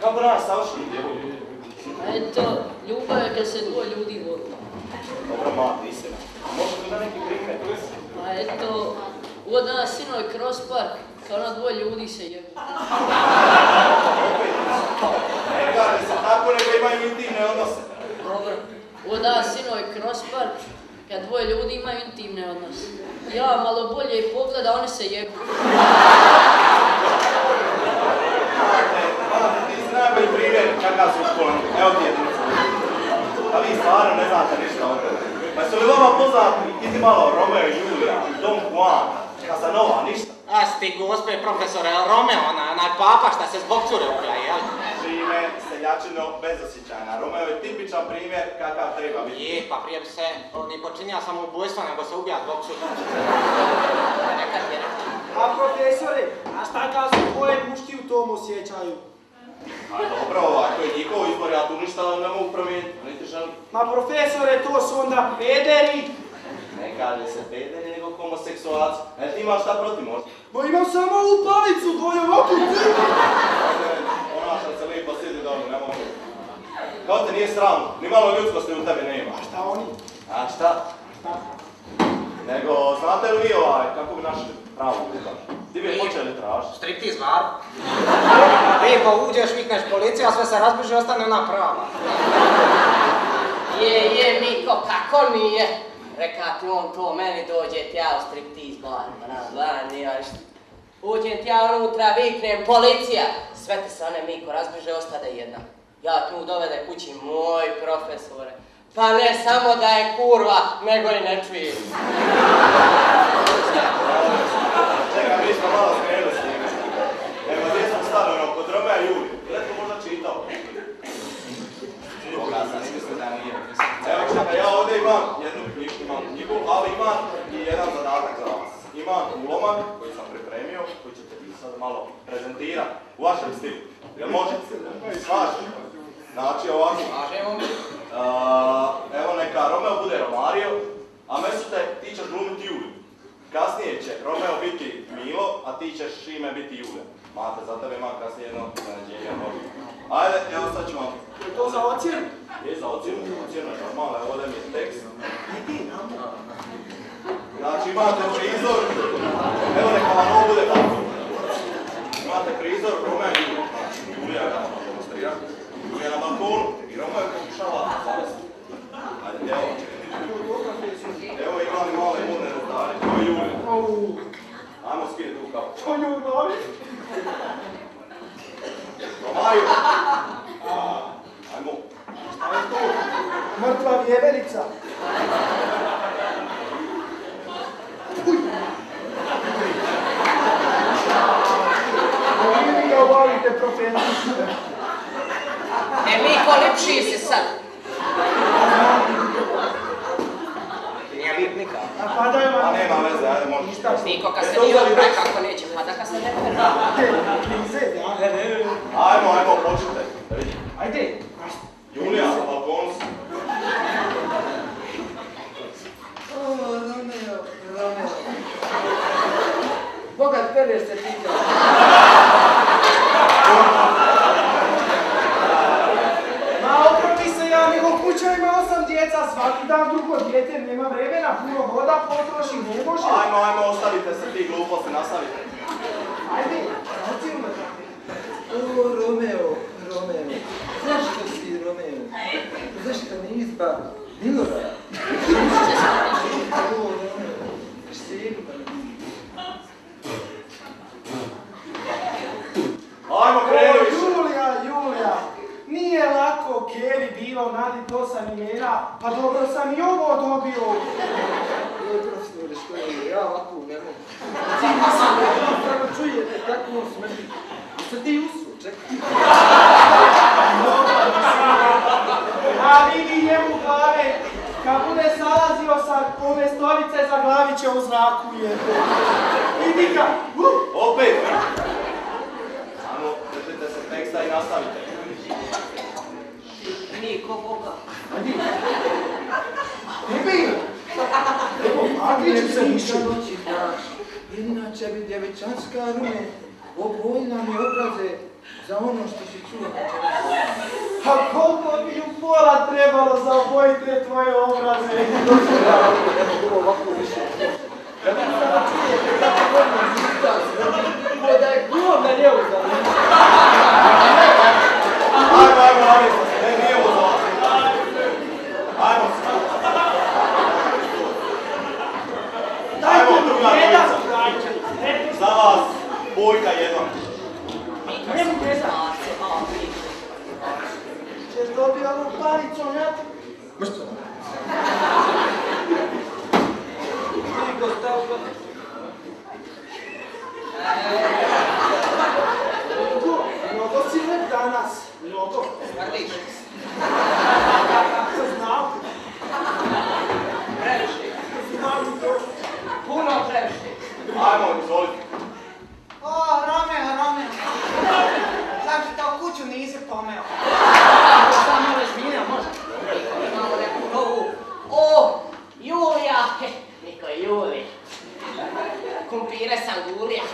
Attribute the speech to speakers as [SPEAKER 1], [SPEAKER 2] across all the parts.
[SPEAKER 1] Kako nas savršeni djevovi?
[SPEAKER 2] Eto, ljubav je kad se dvoje ljudi voli.
[SPEAKER 1] Dobro, mati, istina. Možeš li da neki primjer?
[SPEAKER 2] A eto, od nas sinovi kroz park, kao na dvoje ljudi se jebu.
[SPEAKER 1] Ne gledaj se tako, nego imaju intimne odnose.
[SPEAKER 2] Dobro, od nas sinovi kroz park, kad dvoje ljudi imaju intimne odnose. Ja malo bolje pogleda, oni se jebu.
[SPEAKER 1] Mate, ti si najbolji primjer kakav su u školama. Evo ti je djeca. A vi stvarno ne znate ništa o tebe. Pa su li vama poznati, idi malo, Romeo i Julija, Don Juan, Casanova, ništa?
[SPEAKER 3] A sti gospe profesore, Romeo, onaj papa šta se zbog cure uklja, jel?
[SPEAKER 1] Žime, seljačino, bezosjećajna. Romeo je tipičan primjer kakav treba biti.
[SPEAKER 3] Je, pa prije bi se ni počinja samoubojstvo, nego se ubija zbog cure. Nekad je rekao.
[SPEAKER 4] A profesore, a šta kažu koje muški u tom osjećaju?
[SPEAKER 1] A dobro, to je njihov izbor, ja tu ništa ne mogu promijeniti, niti želim.
[SPEAKER 4] Ma profesore, to su onda pederi.
[SPEAKER 1] Ne kaže se pederi, nego homoseksualci. Ne, ti imaš šta protiv možda?
[SPEAKER 4] Ma imam samo ovu palicu, dvoje ovako crkve.
[SPEAKER 1] Onašam se lijepo sjedi dobro, ne mogu. Kao te nije sramno, ni malo ljudskosti u tebi nema.
[SPEAKER 4] A šta oni?
[SPEAKER 1] A šta? Nego, znate li vi kako bi našli pravu ljubav? Ti bi je počeli tražiti.
[SPEAKER 3] Striptiz bar. Lijepo uđeš, vikneš policiju, a sve se razbiže, ostane ona prava.
[SPEAKER 2] Je, Miko, kako nije? Reka ti on to, meni dođe tja u striptiz bar, uđem tja unutra, viknem, policija! Sve te se one, Miko, razbiže, ostade jedna. Ja tu dovede kući, moj profesore. Pa ne samo da je kurva, nego i ne čuje.
[SPEAKER 1] Čekaj, mi smo malo skrenuli s njime. Evo, gdje smo stali, kod Romea i Julije. Letko možda čitao. Koga sam mislio da nije. Evo, čekaj, ja ovdje imam jednu knjigu, ali imam i jedan zadatak za vas. Imam ulomak koji sam pripremio, koji ćete vi sad malo prezentirati u vašem stilu. Jel može? Slažem. Znači ovako. Evo neka Romeo bude Romario, a Mesute ti ćeš glumiti Juliju. Kasnije će Romeo biti Milo, a ti ćeš Šime biti Julija. Mate, za tebe imam kasnije jedno iznenađenje. Ajde, evo sad ću vam.
[SPEAKER 4] Je to za ocjenu?
[SPEAKER 1] Je za ocjenu, ocjenu je normalno, evo ovdje mi je tekst. Znači imate prizor, evo neka vam ovo bude tako. Imate prizor Romeo i Julija. Julija ga vam demonstrira. Julija na balkonu i Romeo pokušava zavesti. Ajde, evo. Evo imali male modne rutare, to je Julija. Ajmo skiditi tu kapu.
[SPEAKER 4] To je u glavi.
[SPEAKER 1] Romario! Ajmo.
[SPEAKER 4] Šta je to? Mrtva vjeverica. Uj! Vi ga obavite profesiju.
[SPEAKER 2] Miko, lipši si sad.
[SPEAKER 3] Nije lip nikad.
[SPEAKER 4] A padaju vam.
[SPEAKER 1] A nema veze, ajde možeš.
[SPEAKER 2] Miko, kad se nije odpre, kako neće pada, kad se ne pere.
[SPEAKER 4] Krize, ja?
[SPEAKER 1] Ajmo, počite. Da vidim.
[SPEAKER 4] Ajde.
[SPEAKER 1] Julija, na balkonu si.
[SPEAKER 5] Romeo. Bogat pereš se pita.
[SPEAKER 4] Ma opravi se ja, nego kuća ima 8 djeca, svaki dan drugo djete, nema vremena, puno voda potroši, ne može.
[SPEAKER 1] Ajmo, ostavite se ti gluposti, nastavite.
[SPEAKER 4] Ajde, ocjenu me tako.
[SPEAKER 5] O, Romeo. Zašto si Romeo? Zašto ne izba Milorada? O, Romeo. Štirba.
[SPEAKER 1] Ajmo, kreni više.
[SPEAKER 4] Julija, nije lako Kevi bilo nadit 8 imena, pa dobro sam i ovo dobio.
[SPEAKER 5] Oj, profesore, što je, ja ovako ne mogu. Cijeli sam da jednostavno čujete kako on smrti. Sad ti usu, čekaj.
[SPEAKER 4] A vidi njemu glave, kad bude salazio sa ove stolice za glavi će u zraku jebe. Vidi ga,
[SPEAKER 1] Opet. Ajmo, držite se teksta i nastavite.
[SPEAKER 2] Niko, Boga.
[SPEAKER 4] Ajde. Tebi! Evo, Adrić se više.
[SPEAKER 5] Jedina će biti djevičanska rume, obojna mi obraze, Za ono što si čuo večeras.
[SPEAKER 4] A koliko bi ju pola trebalo za obojiti te tvoje obraze?
[SPEAKER 5] Ne mogu ovako više. Kad vi sada čujete kako godinu zvižda smrdi, ko da je grom na njevu za njegu.
[SPEAKER 1] Ajmo, ne, nije ovo za vas. Ajmo se. Ajmo, druga dvojica. Za vas, bojka jednom.
[SPEAKER 4] Ne mogu ne znam. Češ dobio ovom palicom, ja ti?
[SPEAKER 5] Mršto. Niko stavka.
[SPEAKER 4] Mnogo si lep danas. Mnogo.
[SPEAKER 2] Smrdiš.
[SPEAKER 4] Sam znao.
[SPEAKER 2] Previše.
[SPEAKER 4] Znam to.
[SPEAKER 2] Puno previše.
[SPEAKER 1] Ajmo, izvolite.
[SPEAKER 6] O, Romeo. Zašto to kuću nisi pomeo?
[SPEAKER 2] Samo razmina, može. Imamo neku novu. O, Julija. Niko je Juli. Kumpire sam Gulija.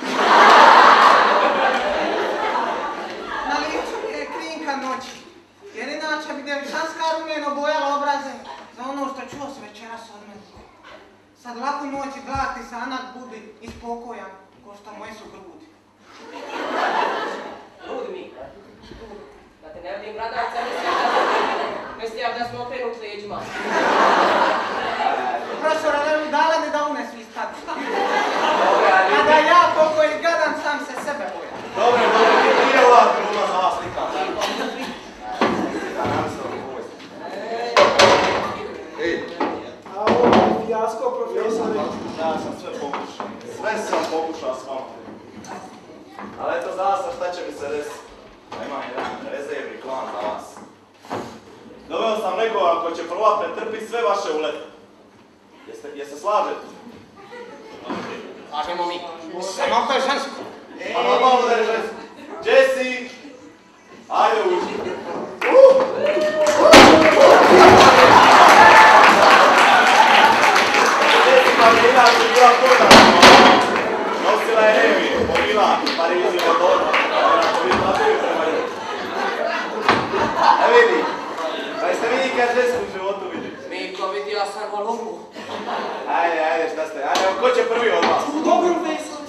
[SPEAKER 6] Na licu mi je krinka noći. Jer inače bi djevičanska rumeno bojala obraze za ono što čuo s večeras od mene. Sad laku noć i gledati se Anak budi i spokojan, ko što moji su grudi.
[SPEAKER 2] Grudi mi. Da te ne vidim bradavca, mislim da smo okrenut leđima.
[SPEAKER 6] Profesora, ne mi dala ne da une svi stati. A da ja koliko i gadam sam se sebe bojam.
[SPEAKER 1] Dobre, nije ova kruna za vas slika. Ej,
[SPEAKER 4] A ovo je fijasko, profesore.
[SPEAKER 1] ja sam sve pokušao. Sve sam pokušao s vama. Ali eto, zna sam šta će mi se desiti. Imam jedan rezervni plan za vas. Doveo sam nekoga ko će prva pretrpiti sve vaše ulete. Jeste slažete?
[SPEAKER 3] Slažemo mi. Samo ako je žensko.
[SPEAKER 1] Pa normalno da je žensko. Jesse! Ajde uđi. Jesse pa mi inače bila poznata. Nosila je Evi, pobila Parizu od Dorma. Ako vi znate prema nju. E vidi, pa jeste vi nikad žensku u životu vidjeli?
[SPEAKER 2] Miko, vidio sam Volumbu.
[SPEAKER 1] Ajde, šta ste? Ajde, ko će prvi od vas?
[SPEAKER 4] Dobro, profesore.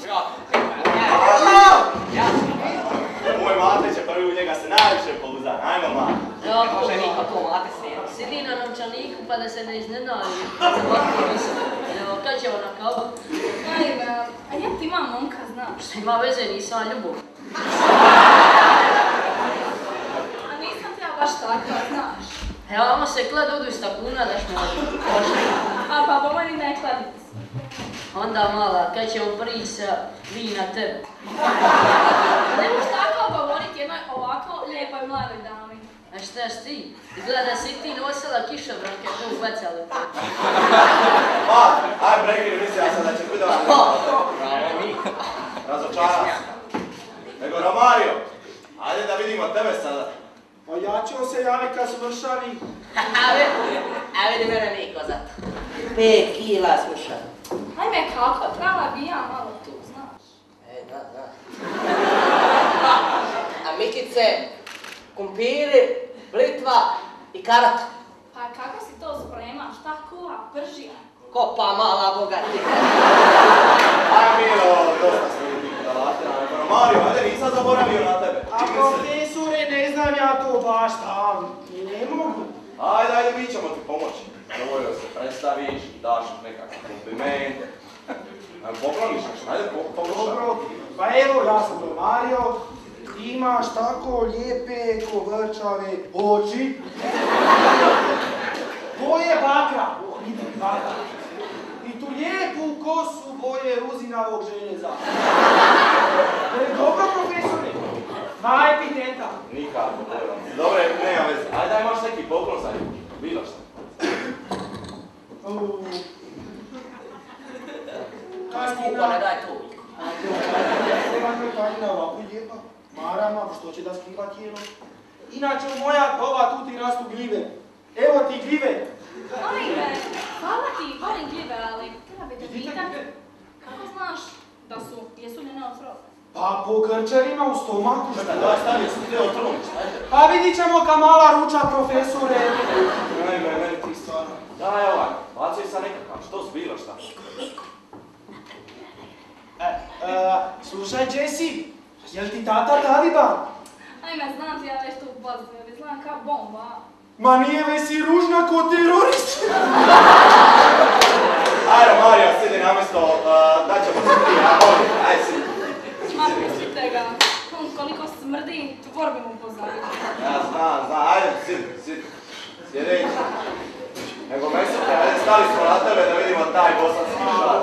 [SPEAKER 1] Moj mate će prvi, u njega se najviše pouzdan. Ajmo, mate.
[SPEAKER 2] Može Miko to mate snijem.
[SPEAKER 7] Sidi na novčaniku pa da se ne iznenadi. Evo, kad ćemo na kavu?
[SPEAKER 8] Ajme, a ja ti imam momka, znaš.
[SPEAKER 7] Što ima veze, nisam ljubav.
[SPEAKER 8] A nisam ti ja baš takva, znaš.
[SPEAKER 7] Evo, vamo se klad odu iz takuna da smo pošli.
[SPEAKER 8] A pa po meni ne kladiti se.
[SPEAKER 7] Onda mala, kad ćemo prići sa vi na tebe.
[SPEAKER 8] Ne možeš tako govoriti jednoj ovako lijepoj mladoj dami.
[SPEAKER 7] A šta si ti? Izgleda da si ti nosila kišobranke tu ubacali.
[SPEAKER 1] Mate, aj prekini, mislila sam da će biti da vas
[SPEAKER 2] Bravo, Miko.
[SPEAKER 1] razočaran sam. Nego Romario, ajde da vidimo tebe sada.
[SPEAKER 4] Pa ja ću se javiti kad smršavi.
[SPEAKER 2] A vidi mene Miko zato. 5 kila slušam.
[SPEAKER 8] Ajme kako, trebala bi ja malo tu, znaš.
[SPEAKER 2] Da. A Mikice, kumpiri, blitva i karata.
[SPEAKER 8] Pa kako si to spremaš, šta kuha, pržija?
[SPEAKER 2] Kopa mala bogati.
[SPEAKER 1] Aj Milo, dosta smo ljudi budalatina, nego Romario, ajde nisam zaboravio na tebe.
[SPEAKER 4] A profesore, ne znam ja to baš tam. I ne mogu.
[SPEAKER 1] Ajde, mi ćemo ti pomoći. Dovoljno se predstaviš, daš nekakav kompliment. Pokloniš nešto, ajde pokušaj.
[SPEAKER 4] Dobro, pa evo ja sam Romario. Ti imaš tako lijepe ko vrčave oči. Boje bakra. Vidi, bakra. I tu lijepu kosu boje ruzinavog željeza. Dobro, profesore. Dva epiteta.
[SPEAKER 1] Nikako, dobro, nema veze. Ajde, daj imaš neki poklon za nju. Bilo što.
[SPEAKER 2] Skupa, ne daj to.
[SPEAKER 4] Ovako je tajna ovako lijepa. Marama, što će da skriva tijelo. Inače, u moja kova tu ti rastu gljive. Evo ti gljive.
[SPEAKER 8] Ajme, hvala ti, volim gljive, ali treba bi te pitat. Kako znaš da su, jesu li neotrovne?
[SPEAKER 4] Pa po grčerima u stomaku.
[SPEAKER 1] Čekaj, daj, stavi, sam htio trunić, ajde.
[SPEAKER 4] Pa vidit ćemo kamala ruča, profesore.
[SPEAKER 1] Meni ti stvarno. Daj ovaj, baci sa nekakav, što zbilo, šta?
[SPEAKER 4] Slušaj, Jesse, jel ti tata taliban?
[SPEAKER 8] Ajme, znam ti ja već tu pozdravim, znam kao bomba.
[SPEAKER 4] Ma nije li si ružna ko terorist?
[SPEAKER 1] Ajde, Mario, sidi na mjesto, daćemo se ti, ja molim, ajde sidi.
[SPEAKER 8] Ma pustite ga, on koliko smrdi, tvor bi mu pozaviti.
[SPEAKER 1] Ja znam, ajde, sidi, sjedeći. Nego mesite, ajde, stali smo na tebe da vidimo taj bosanski šal.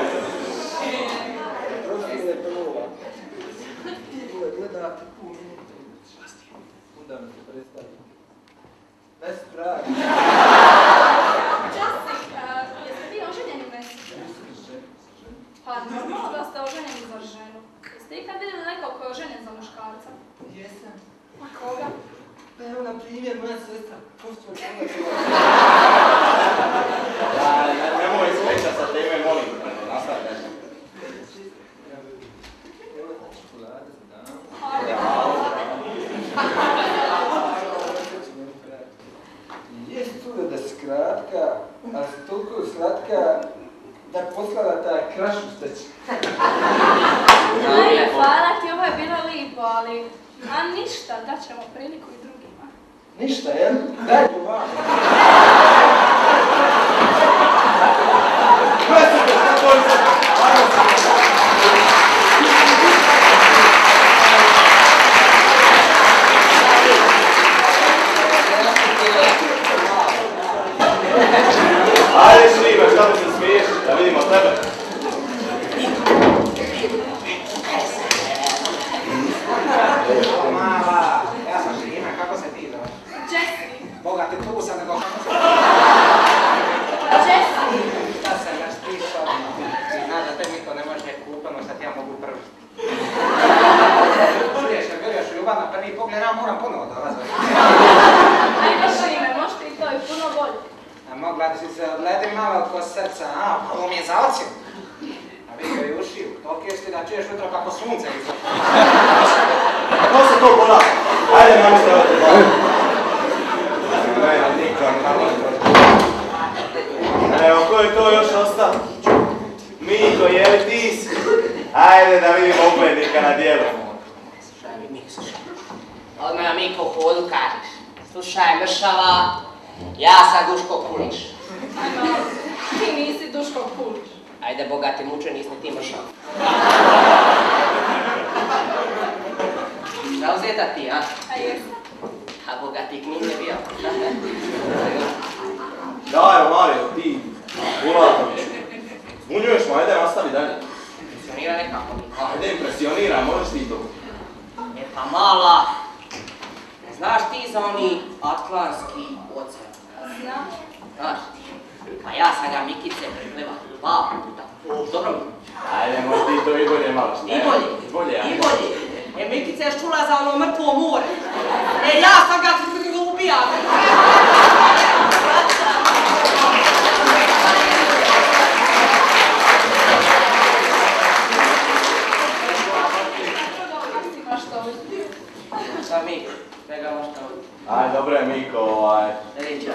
[SPEAKER 5] Profile prvo. Gledate puno. Onda mi se predstavim. Bez pravi.
[SPEAKER 8] Časik, jeste vi oženjeni Messi? Pa normalno da ste oženjeni za ženu. Jeste ikad vidjeli nekog ko je oženjen za muškarca?
[SPEAKER 5] Jesam.
[SPEAKER 8] A koga?
[SPEAKER 5] Pa evo na primjer moja sestra. Profesor
[SPEAKER 1] Nemoj ispeća sa teme, molim, nastavi nešto.
[SPEAKER 5] Evo na čokolade za dan.
[SPEAKER 8] Ajde,
[SPEAKER 5] Jest cura da skratka, ali si toliko slatka da poslala taj krašu steći.
[SPEAKER 8] Ajde, hvala ti, ovo je bilo lipo, ali... A ništa, daćemo priliku i drugima.
[SPEAKER 5] Ništa, jel? Daj to vam.
[SPEAKER 1] Presite, šta to je sad? Ajde šlibe, šta mi se smiješ? Da vidimo tebe.
[SPEAKER 3] Mala, ja sam Šime, kako se ti zove?
[SPEAKER 8] Jesse!
[SPEAKER 3] Boga ti tu sam nego kako se...
[SPEAKER 8] Jesse!
[SPEAKER 3] Ja sam naš tišao. Ti znaš da te niko ne može kupano, sad ja mogu prvi. Čuješ, ne vjeruješ u ljubav na prvi pogled, ja moram ponovo dolaziti.
[SPEAKER 8] Ajde Šime, možeš ti to i puno bolje.
[SPEAKER 3] A mogla bi si se odledi malo oko srca, a ovo mi je za ocjenu. A vi koji ušiju, tolike si da čuješ jutro kako sunce izlazi.
[SPEAKER 1] Ko se to bola? Ajde, mami se ovo te bavim. Evo, ko je to još ostao? Miko, je li ti si? Ajde da vidimo uglednika na dijelu.
[SPEAKER 2] Slušaj mi, Miko, slušaj. Odmah Miko u podu kažeš. Slušaj, mršava, ja sam Duško Kulić.
[SPEAKER 8] Ajme, ti nisi Duško Kulić.
[SPEAKER 2] Ajde, bogati muče, nisi ti mršava. Zauzeta ti, a?
[SPEAKER 8] A jesam.
[SPEAKER 2] A bogati knjig ne bio.
[SPEAKER 1] Daj, Mario, ti, Bulatović. Zbunjuješ me, ajde nastavi dalje.
[SPEAKER 2] Impresionira nekako mi.
[SPEAKER 1] Ajde, impresionira, možeš ti to.
[SPEAKER 2] E pa mala, ne znaš ti za oni Atlantski ocean?
[SPEAKER 8] Znam.
[SPEAKER 2] Znaš ti? Pa ja sam ga Mikice prepleva 2 puta. Dobro mi?
[SPEAKER 1] Ajde, možeš ti to i bolje malo što.
[SPEAKER 2] I bolje.
[SPEAKER 1] I bolje, ajde.
[SPEAKER 2] I bolje. E Mikica je čula za ono mrtvo more. E ja sam ga ubijam. Šta mi? Svega možda ovdje.
[SPEAKER 1] Ajde, dobro je Miko,
[SPEAKER 2] Ričar.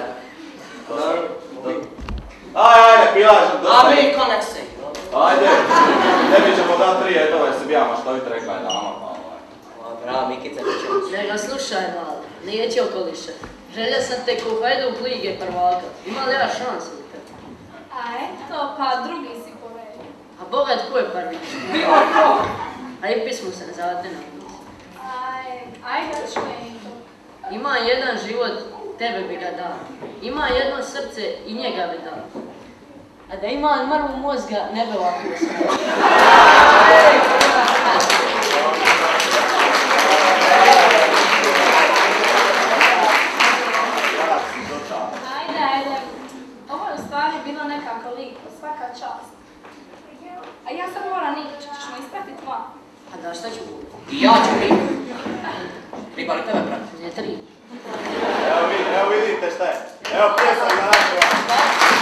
[SPEAKER 1] Ajde, pilaž, dosta.
[SPEAKER 2] A Miko nek se.
[SPEAKER 1] Ajde, tebi ćemo dati 3 etova, jesi bijama što vidite rekla je dama, pa
[SPEAKER 2] Bravo, Mikica, nećemo.
[SPEAKER 7] Nego slušaj malo, neće okoliše. Želja sam te u Hajduk lige prvaka. Ima li ja šansu u tebi?
[SPEAKER 8] A eto, pa drugi si po redu.
[SPEAKER 7] A bogat ko je prvi?
[SPEAKER 8] Bilo ko.
[SPEAKER 7] A i pismo se zavate na pismo.
[SPEAKER 8] Ajde čujem to.
[SPEAKER 7] Ima jedan život, tebe bi ga dao. Ima jedno srce i njega bi dao. A da ima mrvu mozga, ne bi ovako uspio.
[SPEAKER 8] Ajde. Ovo je u stvari bilo nekako lipo, svaka čast. A ja sad moram ići, ćeš me ispratit van?
[SPEAKER 7] A da, šta ću?
[SPEAKER 2] I ja ću biti. Riba li tebe, brate?
[SPEAKER 7] Ne, 3.
[SPEAKER 1] Evo vidite šta je. Evo pjesak za naš.